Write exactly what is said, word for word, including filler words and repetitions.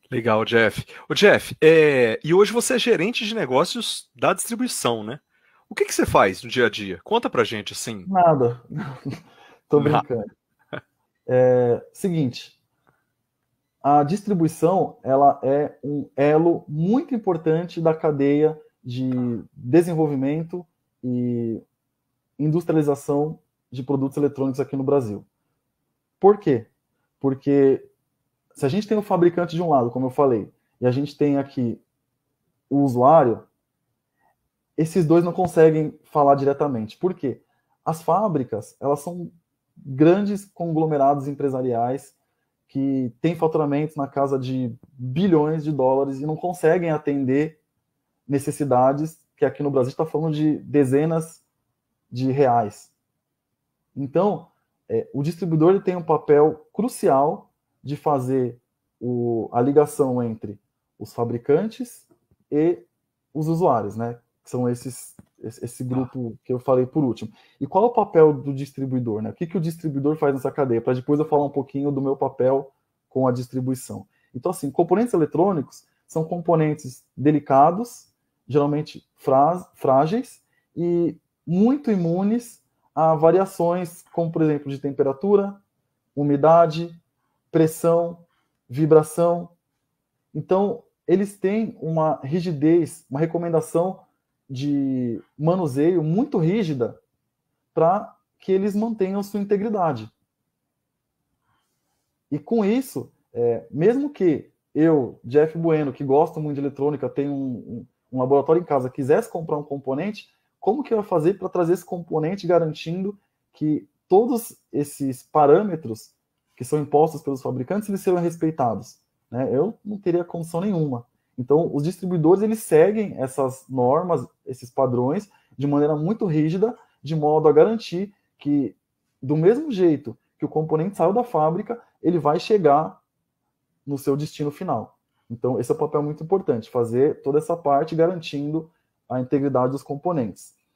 Legal, Jeff. O Jeff, é, e hoje você é gerente de negócios da distribuição, né? O que que você faz no dia a dia? Conta pra gente, assim. Nada, tô Na- brincando. É, seguinte, a distribuição ela é um elo muito importante da cadeia de desenvolvimento e industrialização de produtos eletrônicos aqui no Brasil. Por quê? Porque se a gente tem o fabricante de um lado, como eu falei, e a gente tem aqui o usuário, esses dois não conseguem falar diretamente. Por quê? As fábricas, elas são grandes conglomerados empresariais que têm faturamentos na casa de bilhões de dólares e não conseguem atender necessidades que aqui no Brasil está falando de dezenas de reais. Então, é, o distribuidor ele tem um papel crucial de fazer o, a ligação entre os fabricantes e os usuários, né? Que são esses, esse Tá. grupo que eu falei por último. E qual é o papel do distribuidor, né? O que, que o distribuidor faz nessa cadeia? Para depois eu falar um pouquinho do meu papel com a distribuição. Então, assim, componentes eletrônicos são componentes delicados, geralmente frágeis e muito imunes a variações, como por exemplo de temperatura, umidade, pressão, vibração. Então, eles têm uma rigidez, uma recomendação de manuseio muito rígida para que eles mantenham sua integridade. E com isso, é, mesmo que eu, Jeff Bueno, que gosto muito de eletrônica, tenho um, um, um laboratório em casa, quisesse comprar um componente, como que eu ia fazer para trazer esse componente garantindo que todos esses parâmetros que são impostos pelos fabricantes eles serão respeitados? Né? Eu não teria condição nenhuma. Então, os distribuidores eles seguem essas normas, esses padrões, de maneira muito rígida, de modo a garantir que, do mesmo jeito que o componente saiu da fábrica, ele vai chegar no seu destino final. Então, esse é um papel muito importante, fazer toda essa parte garantindo a integridade dos componentes.